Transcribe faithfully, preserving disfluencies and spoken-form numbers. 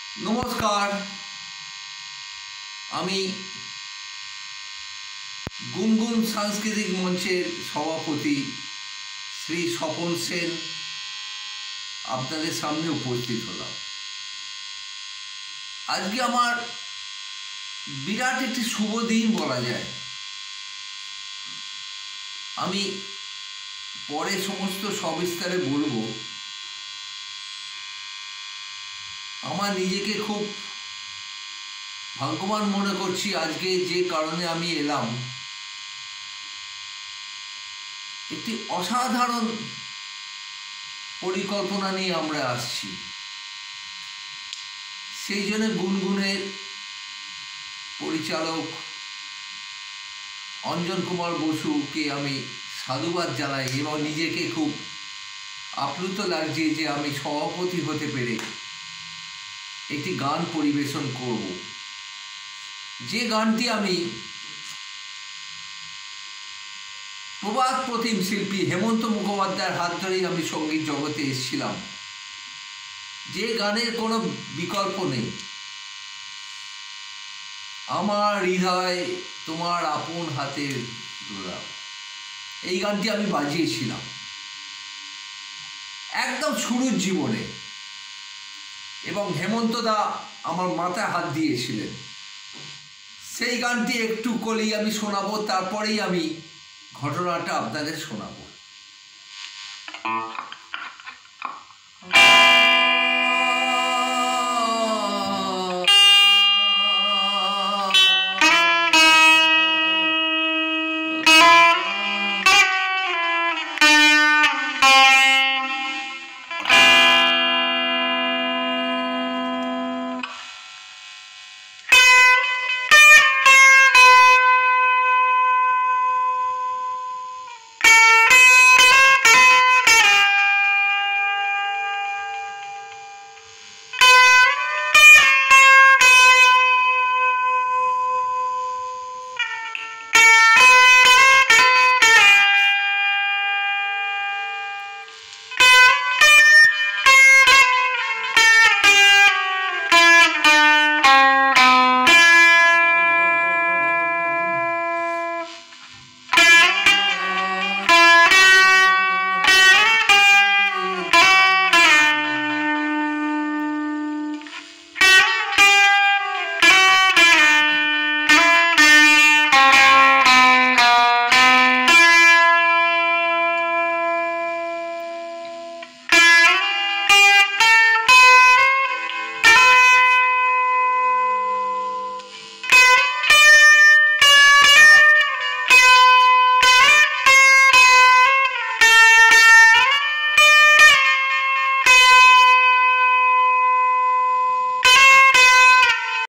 নমস্কার, আমি গুনগুন সাংস্কৃতিক মঞ্চের সভাপতি শ্রী স্বপন সেন আপনাদের সামনে উপস্থিত হলাম। আজকে আমার বিরাট একটি শুভ দিন বলা যায়। আমি পরে সমস্ত সবিস্তারে বলবো। আমার নিজেকে খুব ভাগ্যবান মনে করছি আজকে, যে কারণে আমি এলাম। একটি অসাধারণ পরিকল্পনা নিয়ে আমরা আসছি। সেই জন্য গুনগুনের পরিচালক অঞ্জন কুমার বসুকে আমি সাধুবাদ জানাই এবং নিজেকে খুব আপ্লুত লাগছে যে আমি সভাপতি হতে পেরে একটি গান পরিবেশন করব, যে গানটি আমি প্রবাদ প্রতিম শিল্পী হেমন্ত মুখোপাধ্যায়ের হাত ধরেই আমি সঙ্গীত জগতে এসেছিলাম, যে গানের কোনো বিকল্প নেই। আমার হৃদয় তোমার আপন হাতের ধরা, এই গানটি আমি বাজিয়েছিলাম একদম শুরুর জীবনে, এবং হেমন্তদা আমার মাথায় হাত দিয়েছিলেন। সেই গানটি একটু কলেই আমি শোনাবো, তারপরেই আমি ঘটনাটা আপনাদের শোনাবো।